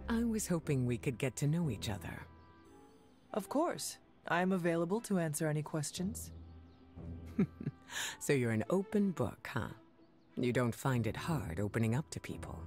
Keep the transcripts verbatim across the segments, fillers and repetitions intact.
I was hoping we could get to know each other. Of course. I'm available to answer any questions. So you're an open book, huh? You don't find it hard opening up to people?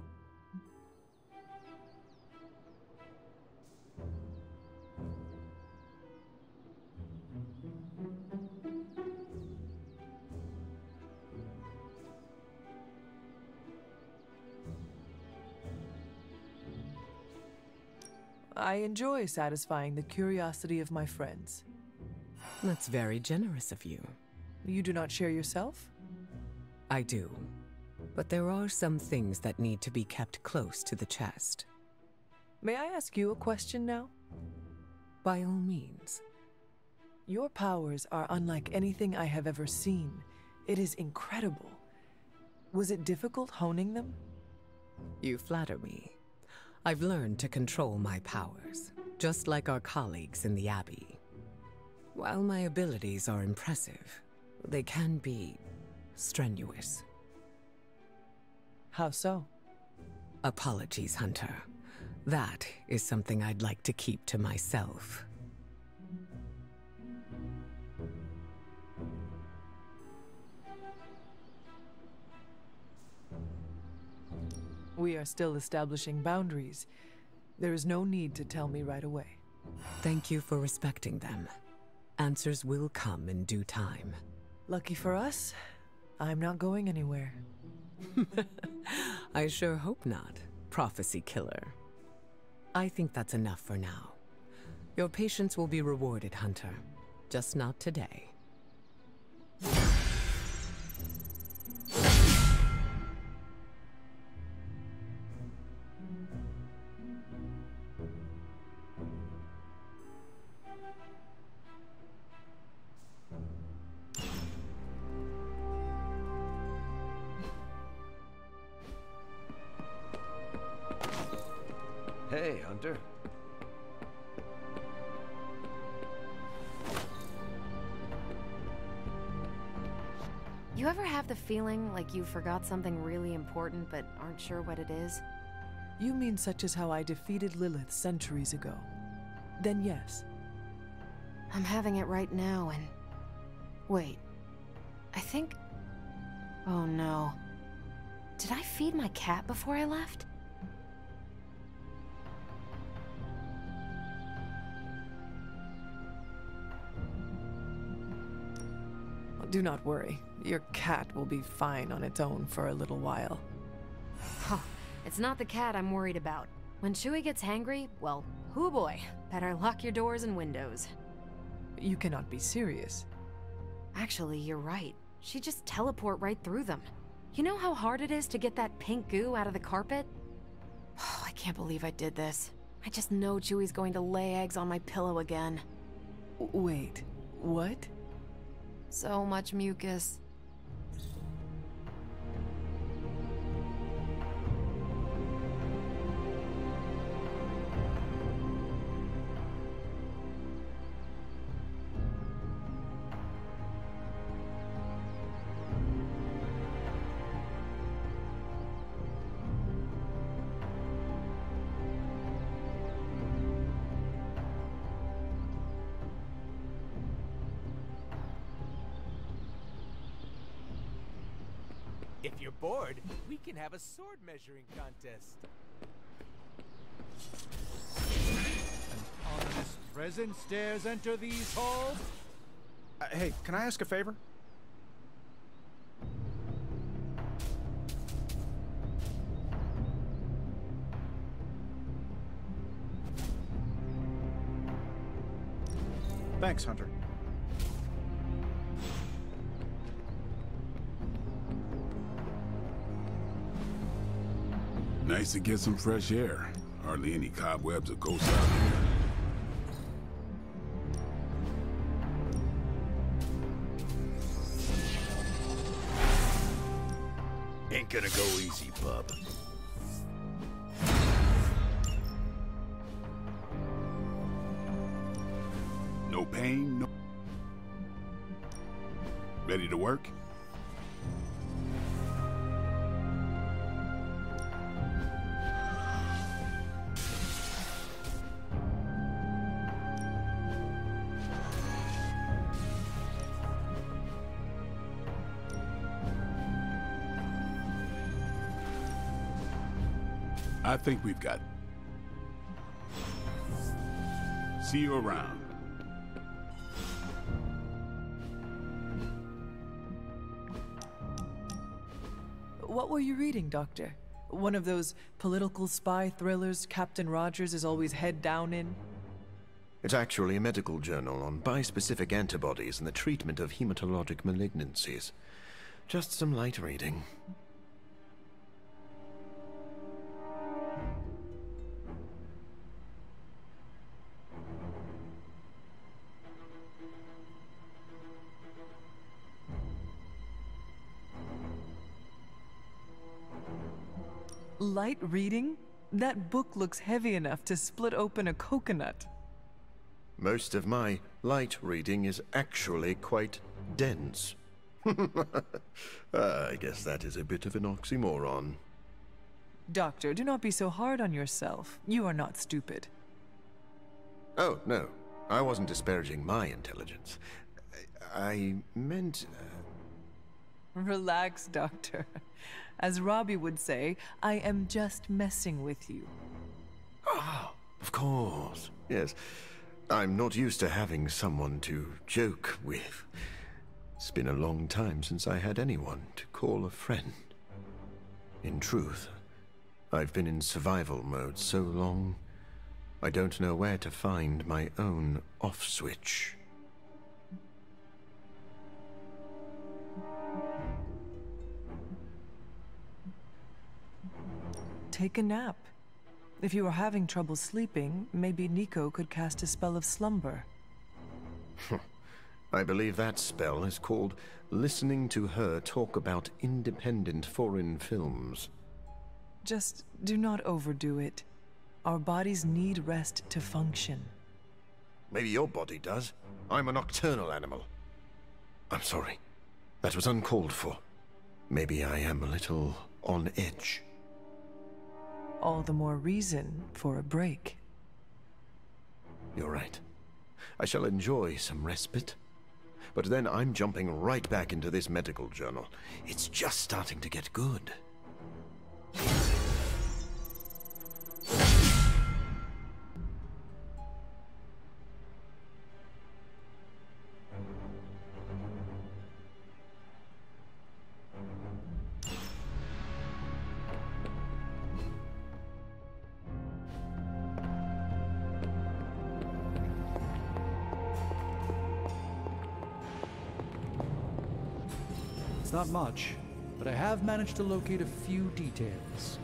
I enjoy satisfying the curiosity of my friends. That's very generous of you. You do not share yourself? I do. But there are some things that need to be kept close to the chest. May I ask you a question now? By all means. Your powers are unlike anything I have ever seen. It is incredible. Was it difficult honing them? You flatter me. I've learned to control my powers, just like our colleagues in the Abbey. While my abilities are impressive, they can be strenuous. How so? Apologies, Hunter. That is something I'd like to keep to myself. We are still establishing boundaries. There is no need to tell me right away. Thank you for respecting them. Answers will come in due time. Lucky for us, I'm not going anywhere. I sure hope not, prophecy killer. I think that's enough for now. Your patience will be rewarded, Hunter. Just not today. Hey, Hunter. You ever have the feeling like you forgot something really important but aren't sure what it is? You mean such as how I defeated Lilith centuries ago? Then yes. I'm having it right now and... Wait. I think... Oh no. Did I feed my cat before I left? Do not worry. Your cat will be fine on its own for a little while. Huh. It's not the cat I'm worried about. When Chewie gets hangry, well, hoo boy. Better lock your doors and windows. You cannot be serious. Actually, you're right. She'd just teleport right through them. You know how hard it is to get that pink goo out of the carpet? Oh, I can't believe I did this. I just know Chewie's going to lay eggs on my pillow again. Wait, what? So much mucus. If you're bored, we can have a sword measuring contest. An ominous presence dares enter these halls? Uh, hey, can I ask a favor? Thanks, Hunter. Nice to get some fresh air. Hardly any cobwebs or ghosts out here. Ain't gonna go easy, bub. No pain, no... Ready to work? I think we've got... See you around. What were you reading, Doctor? One of those political spy thrillers Captain Rogers is always head down in? It's actually a medical journal on bispecific antibodies and the treatment of hematologic malignancies. Just some light reading. Light reading? That book looks heavy enough to split open a coconut. Most of my light reading is actually quite dense. uh, I guess that is a bit of an oxymoron. Doctor, do not be so hard on yourself. You are not stupid. Oh, no. I wasn't disparaging my intelligence. I meant... Uh... Relax, Doctor. As Robbie would say, I am just messing with you. Ah, of course. Yes. I'm not used to having someone to joke with. It's been a long time since I had anyone to call a friend. In truth, I've been in survival mode so long, I don't know where to find my own off switch. Take a nap. If you are having trouble sleeping, maybe Nico could cast a spell of slumber. I believe that spell is called listening to her talk about independent foreign films. Just do not overdo it. Our bodies need rest to function. Maybe your body does. I'm a nocturnal animal. I'm sorry. That was uncalled for. Maybe I am a little on edge. All the more reason for a break. You're right. I shall enjoy some respite. But then I'm jumping right back into this medical journal. It's just starting to get good. Not much, but I have managed to locate a few details.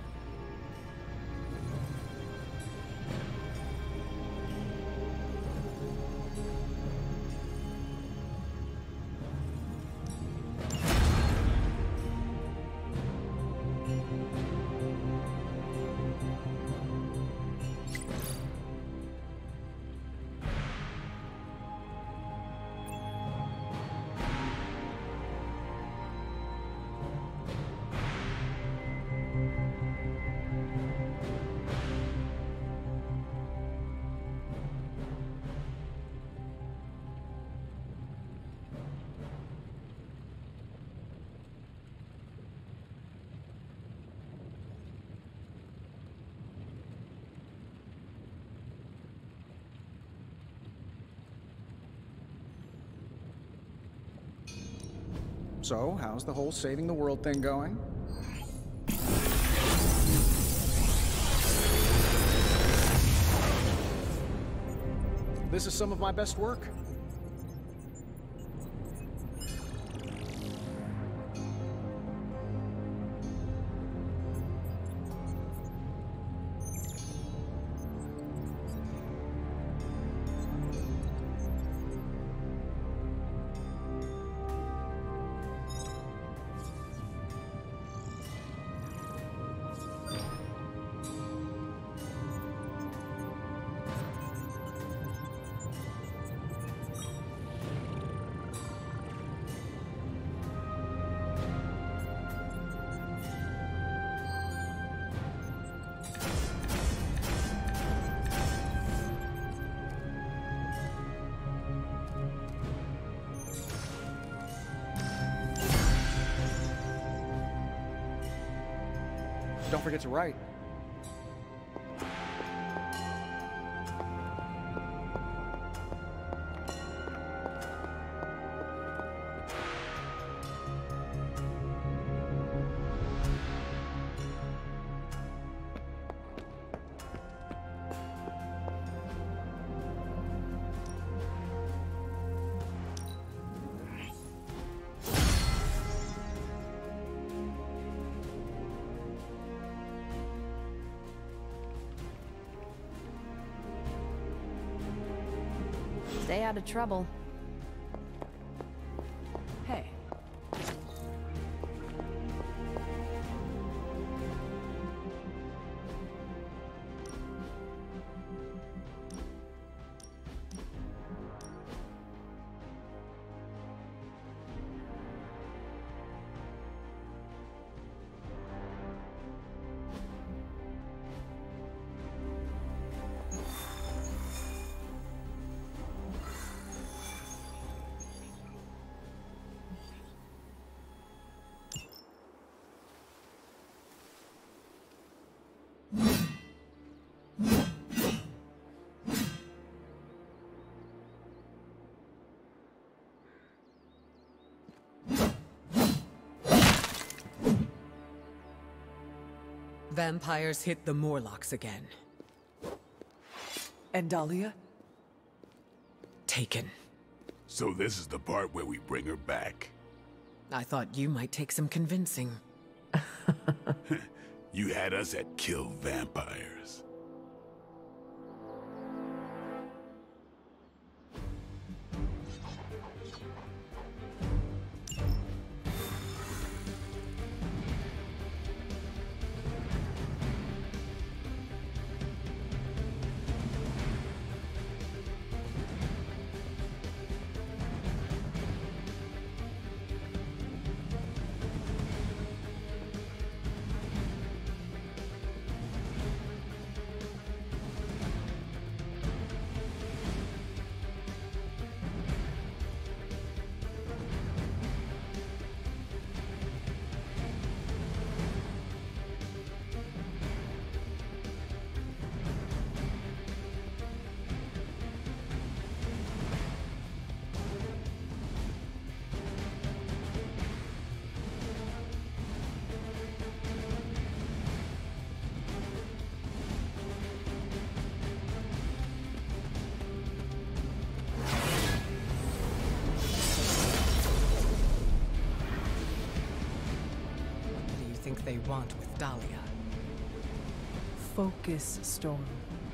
So, how's the whole saving the world thing going? This is some of my best work. Don't forget to write. stay out of trouble. Hey. Vampires hit the Morlocks again. And Dahlia? Taken. So this is the part where we bring her back. I thought you might take some convincing. You had us at kill vampires. Think they want with Dahlia. Focus, Storm.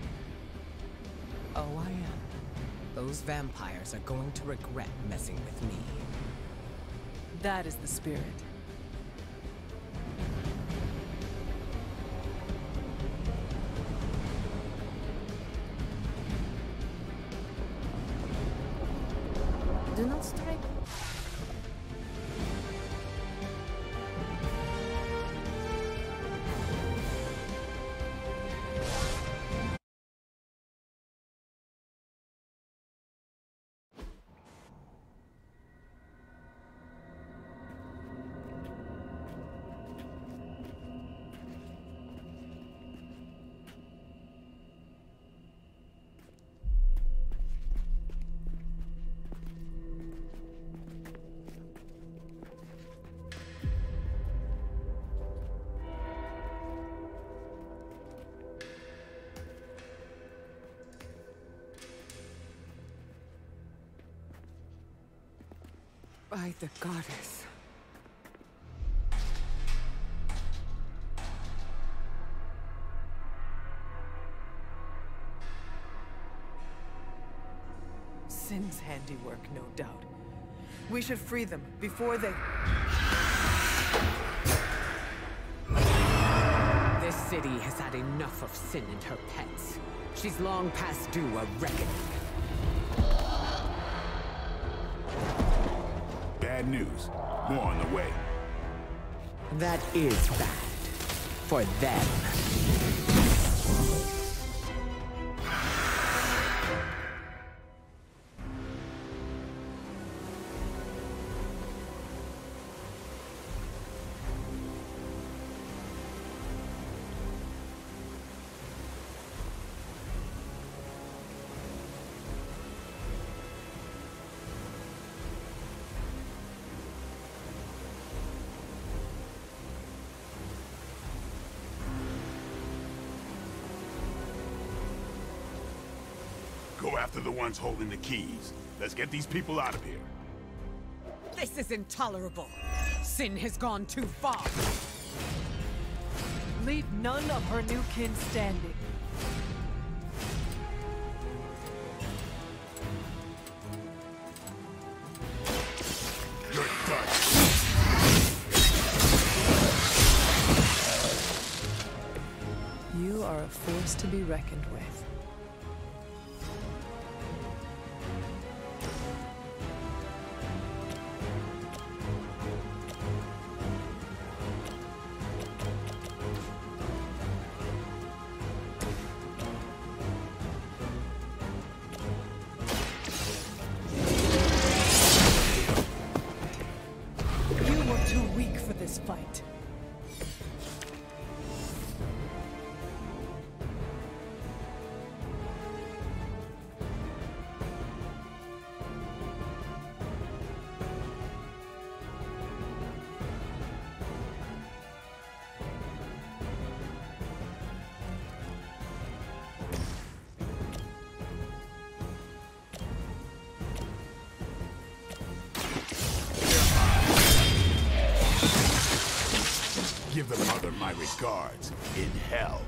Oh, I am. Those vampires are going to regret messing with me. That is the spirit. Do not strike. By the goddess. Sin's handiwork, no doubt. We should free them before they... This city has had enough of Sin and her pets. She's long past due a reckoning. Bad news. More on the way. That is bad. For them. Go after the ones holding the keys. Let's get these people out of here. This is intolerable. Sin has gone too far. Leave none of her new kin standing. force to be reckoned with. Fight. Give the mother my regards in hell.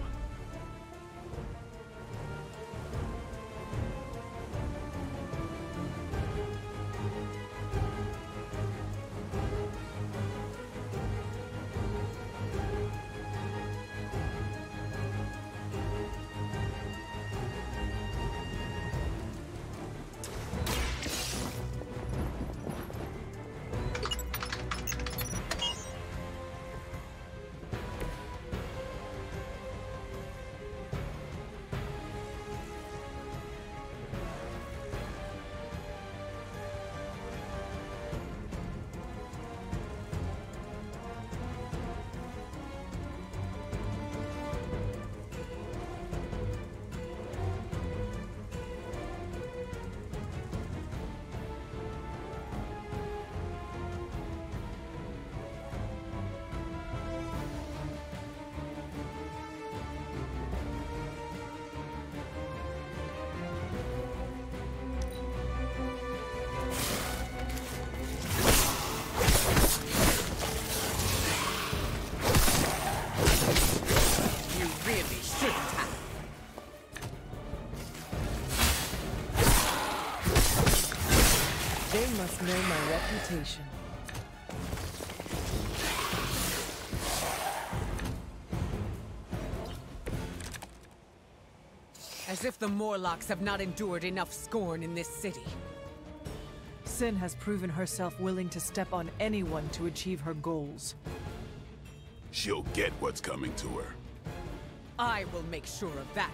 They must know my reputation. As if the Morlocks have not endured enough scorn in this city. Sin has proven herself willing to step on anyone to achieve her goals. She'll get what's coming to her. I will make sure of that.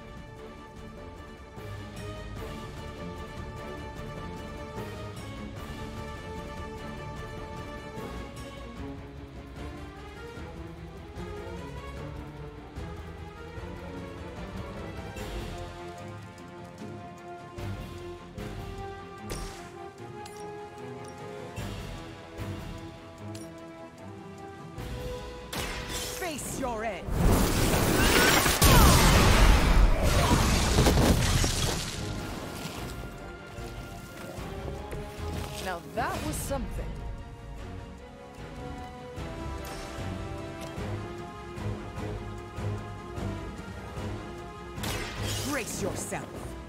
Face your end. Now that was something. Brace yourself.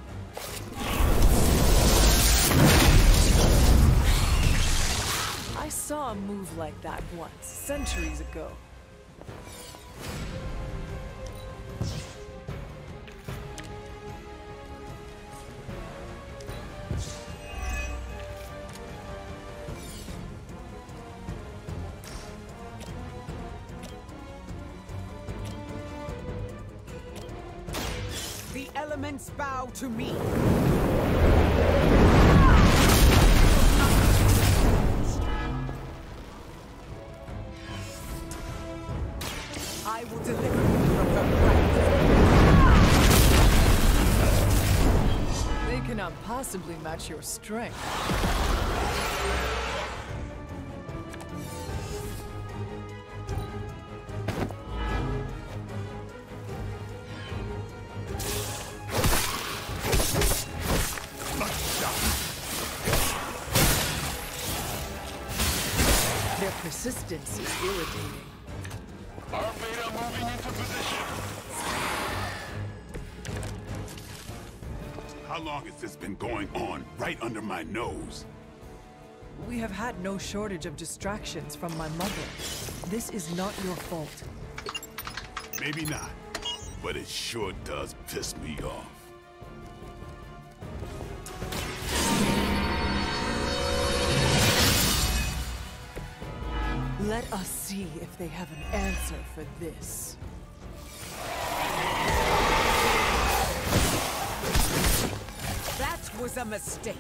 I saw a move like that once, centuries ago. The elements bow to me. I will deliver you from her grasp. They cannot possibly match your strength. Their persistence is irritating. Our Beta moving into position. How long has this been going on right under my nose? We have had no shortage of distractions from my mother. This is not your fault. Maybe not. but it sure does piss me off. Let us see if they have an answer for this. That was a mistake.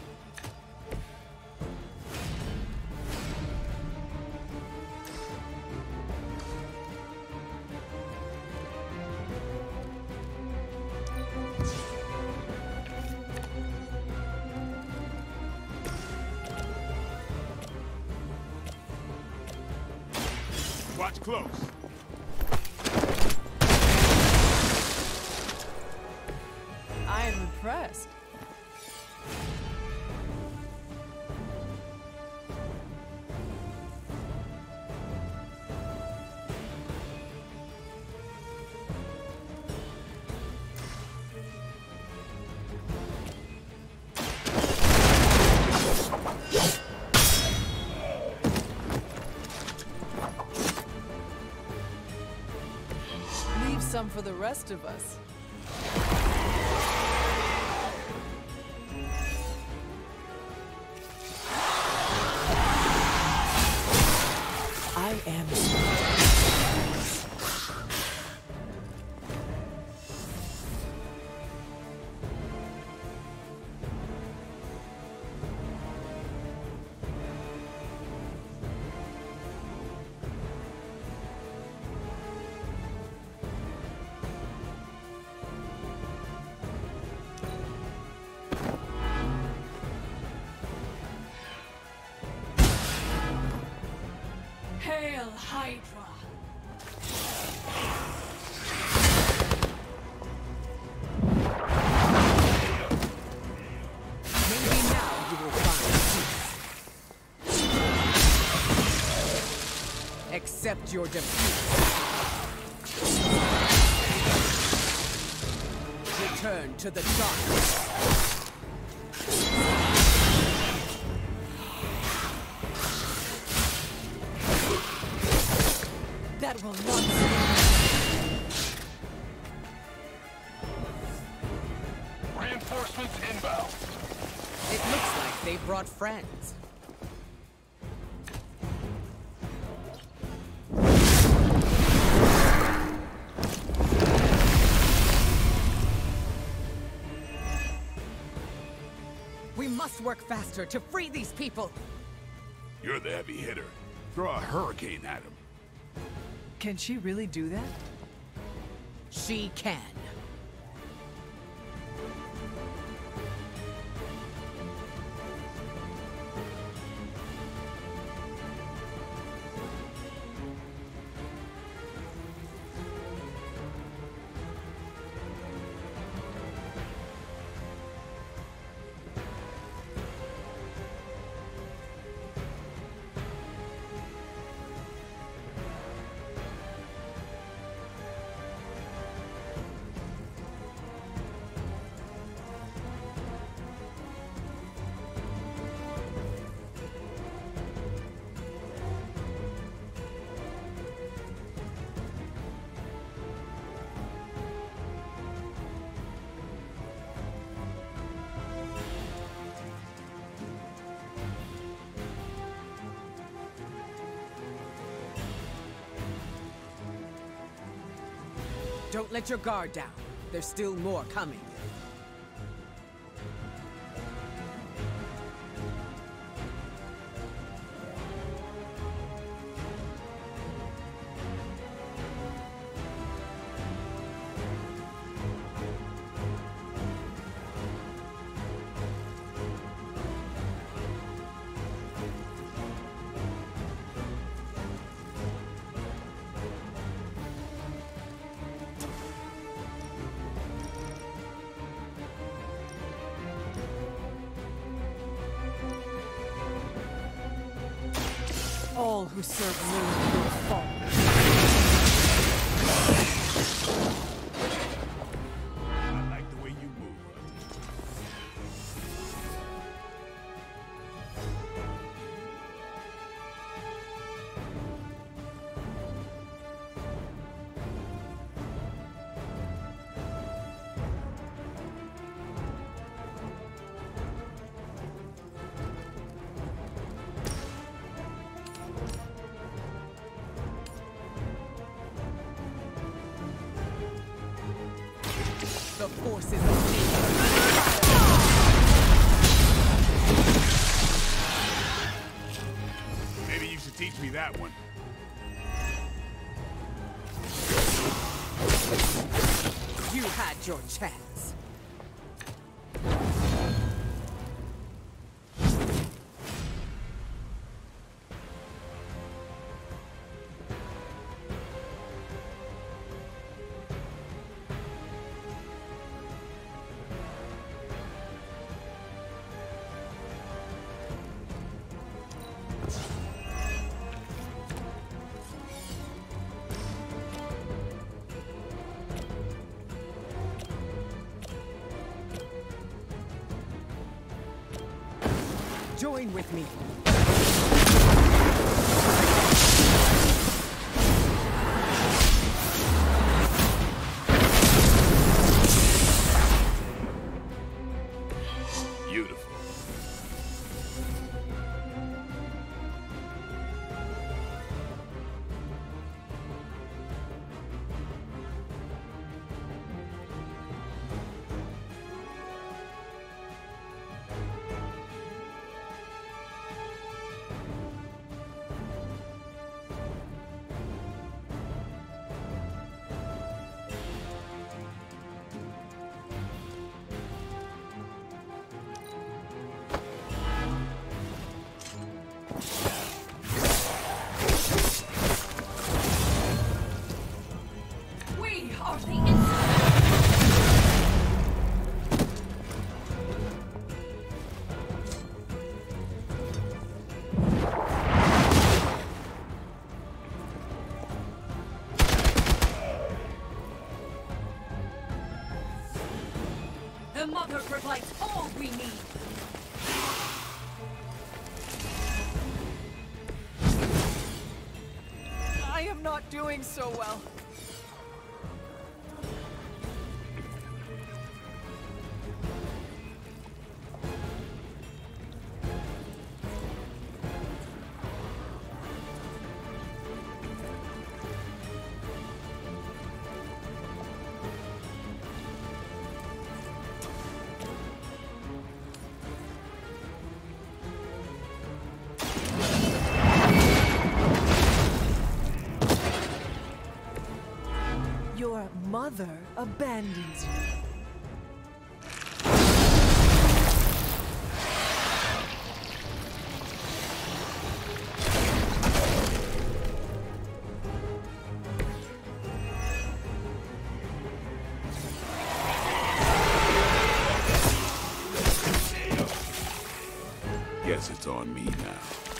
Watch close. I am impressed. Leave some for the rest of us. I am Hail Hydra! Maybe now you will find peace. Accept your defeat. Return to the darkness. That will not be. Reinforcements inbound. It looks like they brought friends. We must work faster to free these people. You're the heavy hitter. Throw a hurricane at him. Can she really do that? She can. Don't let your guard down. There's still more coming. All who serve Lilith will fall. I like the way you move. forces of nature. Maybe you should teach me that one. You had your chance. Join with me. Beautiful. We are the insect. The mother provides all we need. I am not doing so well. Your mother abandons you. Guess it's on me now.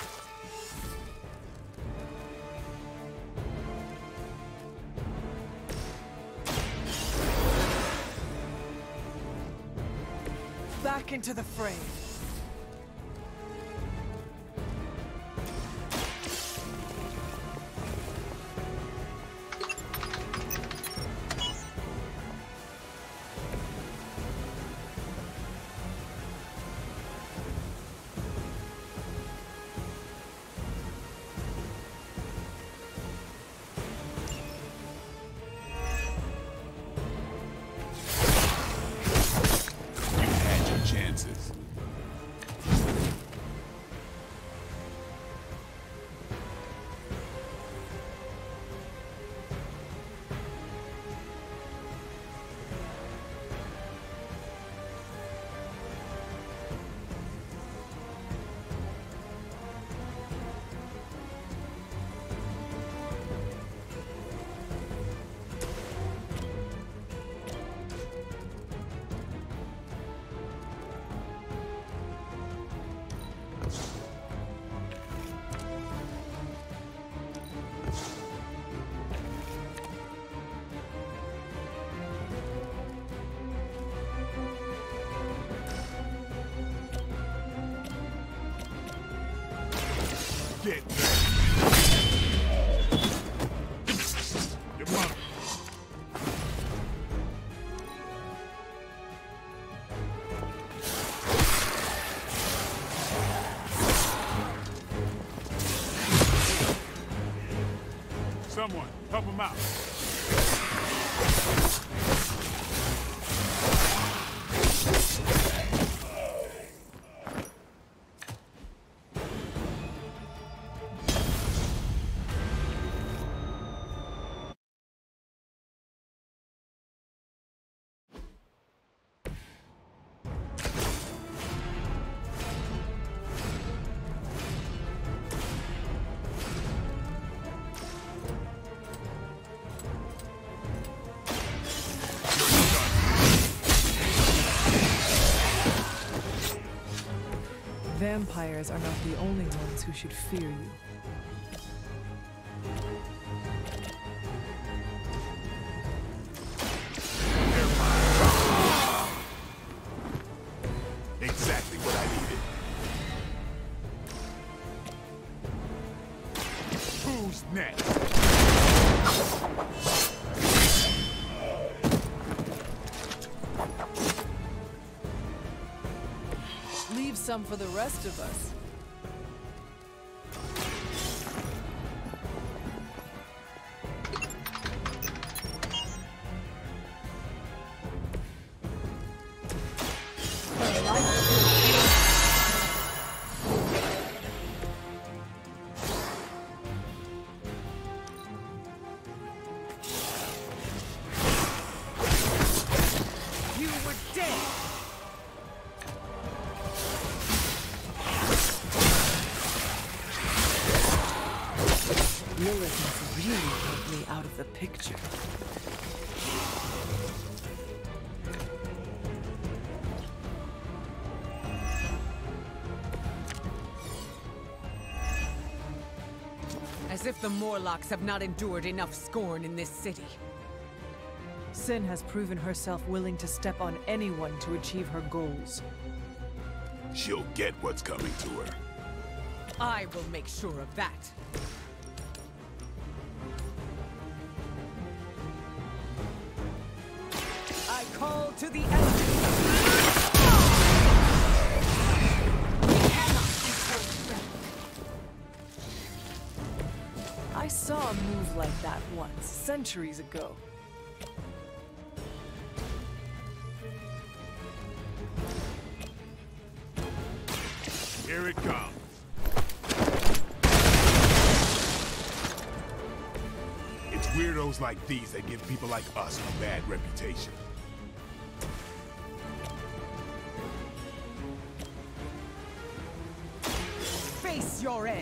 Back into the fray. Chances. Get your mother. Someone, help him out. Vampires are not the only ones who should fear you. Exactly what I needed. Who's next? Leave some for the rest of us. The picture. As if the Morlocks have not endured enough scorn in this city. Sin has proven herself willing to step on anyone to achieve her goals. She'll get what's coming to her. I will make sure of that. I call to the enemy. I saw a move like that once, centuries ago. Here it comes. It's weirdos like these that give people like us a bad reputation. Face your end.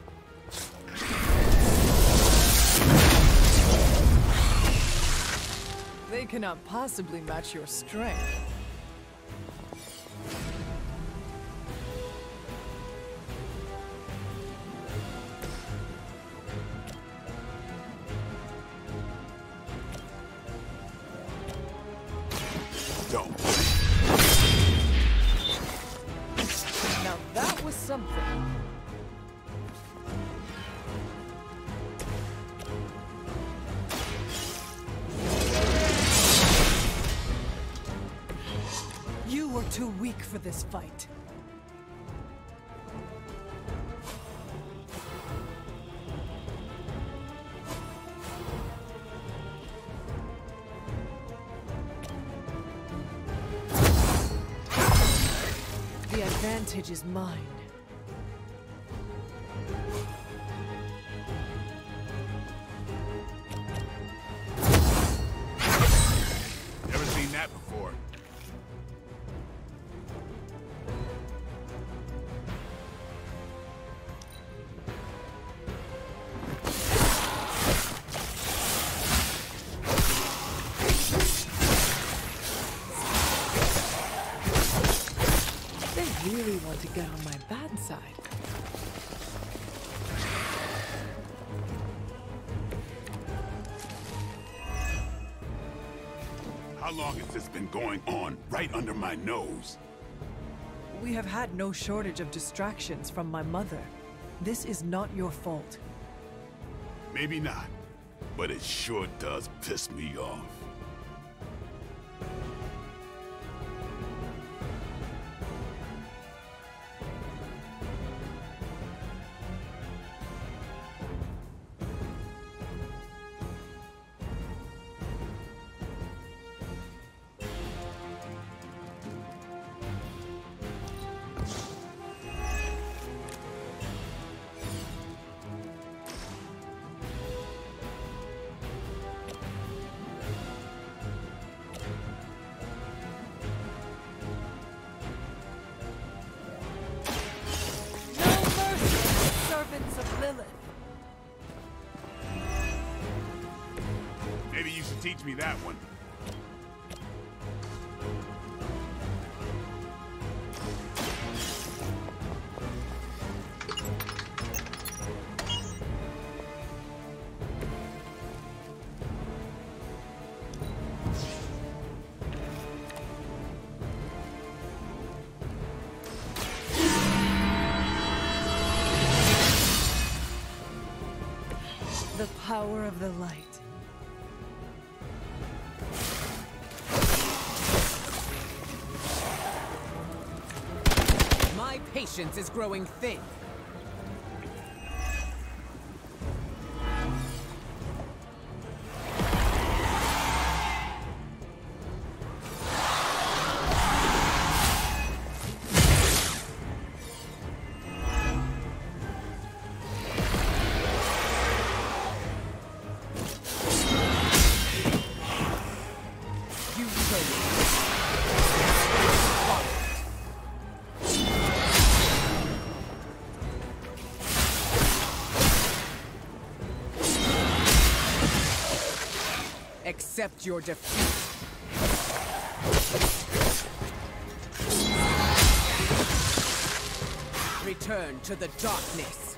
They cannot possibly match your strength. Don't. Now that was something. You were too weak for this fight. The advantage is mine. Never seen that before. They really want to get on my bad side. How long has this been going on right under my nose? We have had no shortage of distractions from my mother. This is not your fault. Maybe not, but it sure does piss me off. Of Lilith. Maybe you should teach me that one. power of the light. My patience is growing thin. Accept your defeat. Return to the darkness.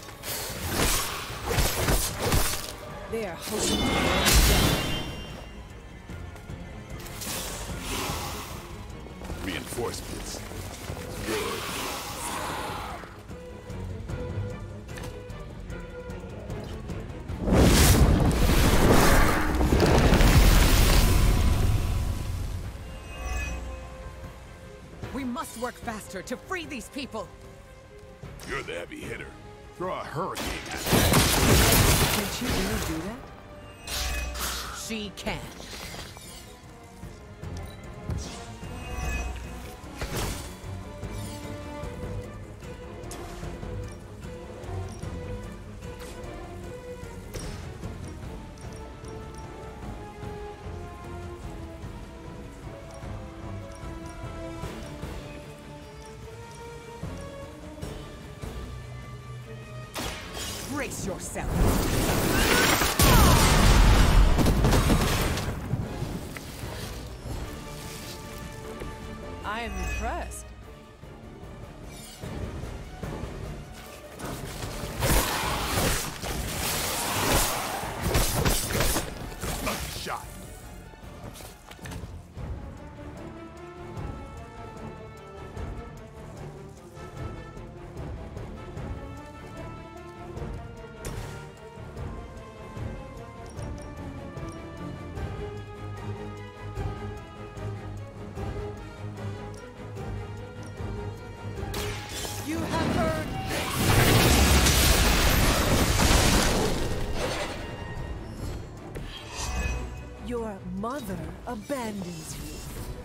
They are hoping to burn Reinforcements. Good. We must work faster to free these people. You're the heavy hitter. Throw a hurricane at them. Can she really do that? She can. Brace yourself. I am impressed. Lucky shot. You have heard. Your mother abandons you.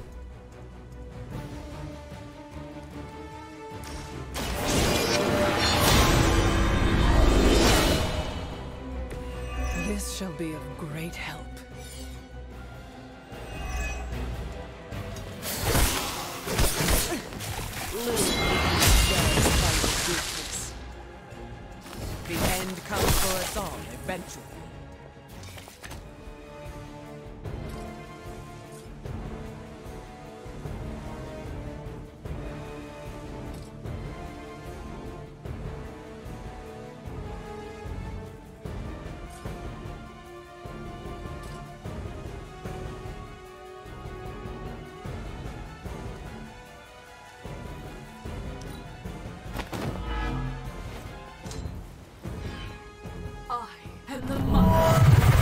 This shall be of great help. The end comes for us all eventually. I am the mother.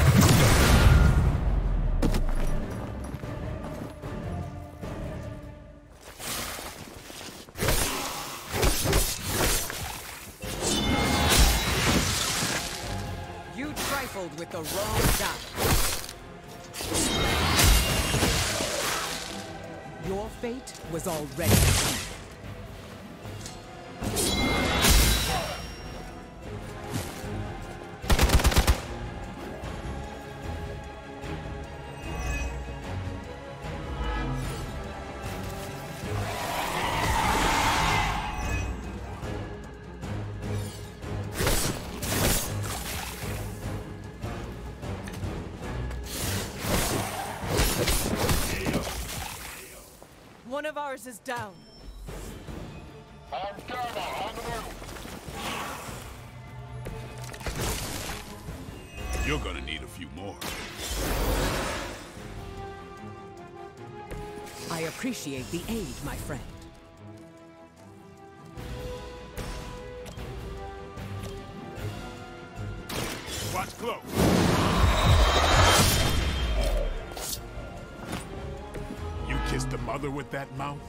You trifled with the wrong die. Your fate was already sealed. One of ours is down. You're gonna need a few more. I appreciate the aid, my friend. Watch Ring's close. You kissed the mother with that mouth?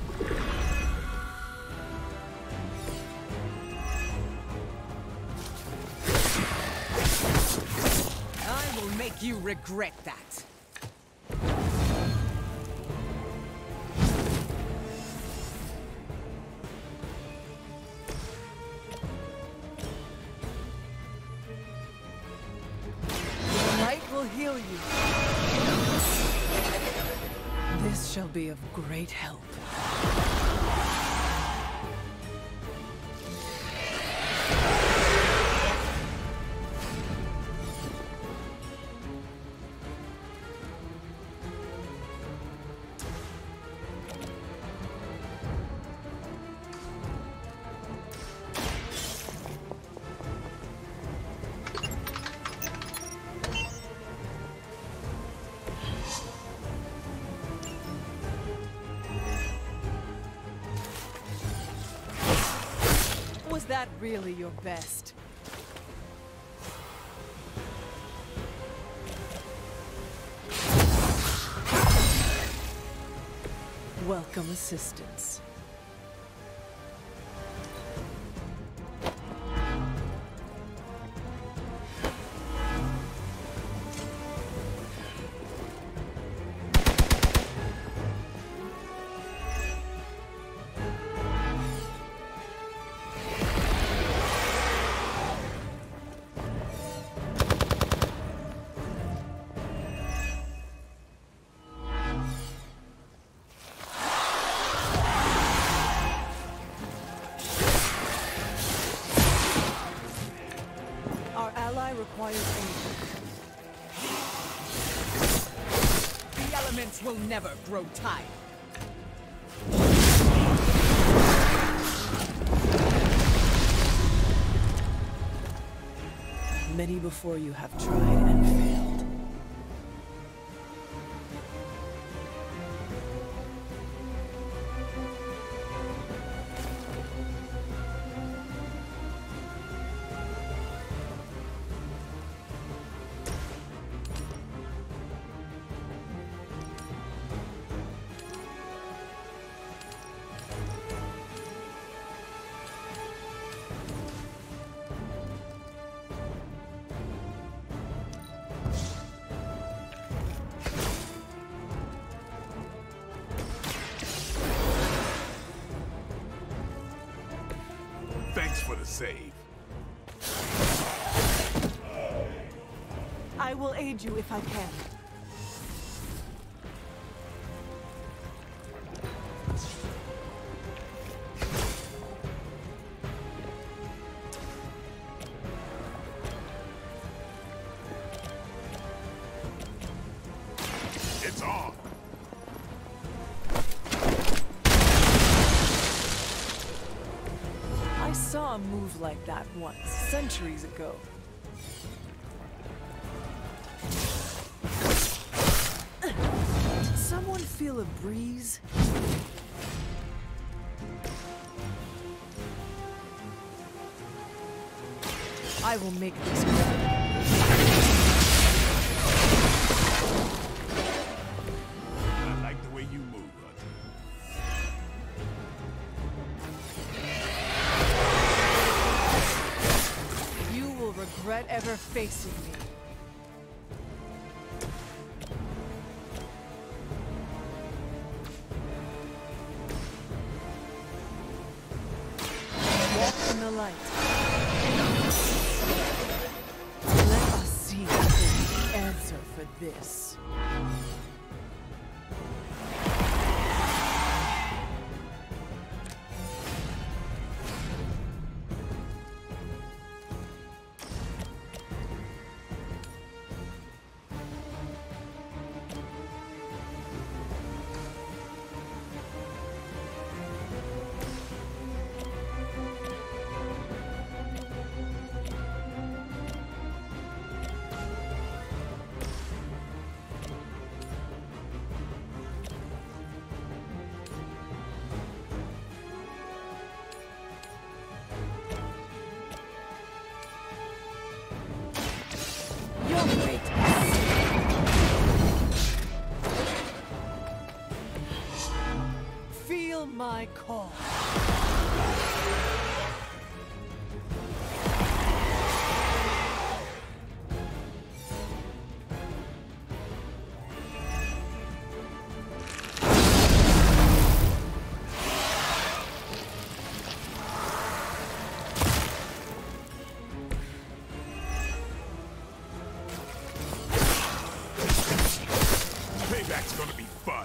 I will make you regret that. Heal you. This shall be of great help. Was that really your best? Welcome assistance. Requires aid. The elements will never grow tired. Many before you have tried and failed. Thanks for the save. I will aid you if I can. It's on. I saw a move like that once, centuries ago. Did someone feel a breeze? I will make this work. I like the way you move, Hunter. You will regret ever facing me. Walk in the light. Let us see if there's the answer for this. my call. Payback's gonna be fun.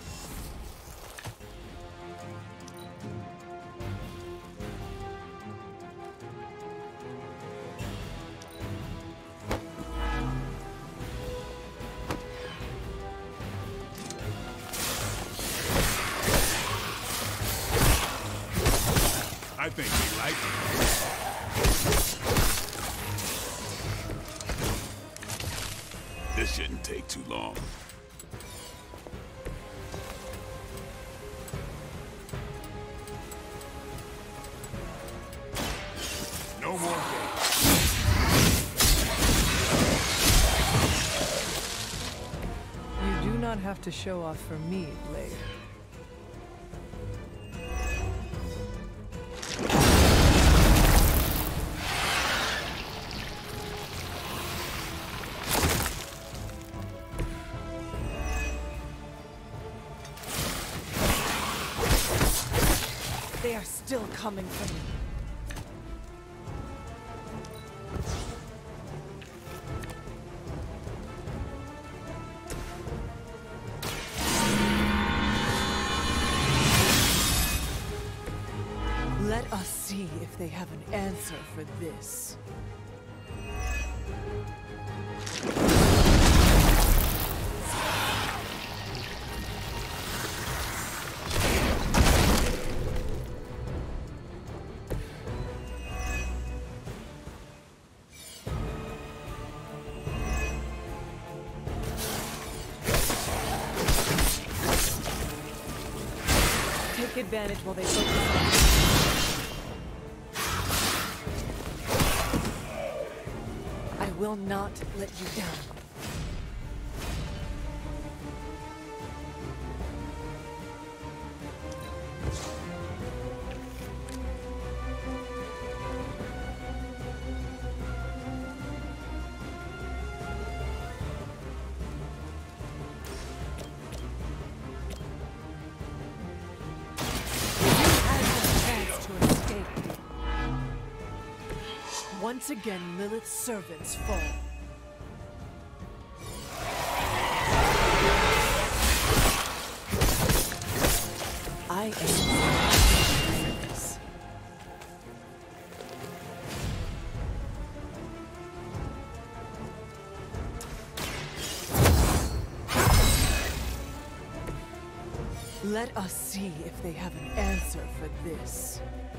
I think they like it. This shouldn't take too long. No more games. You do not have to show off for me, Blade. They are still coming for me. Let us see if they have an answer for this. Take advantage while they focus on I will not let you down. Once again, Lilith's servants fall. I am this. Let us see if they have an answer for this.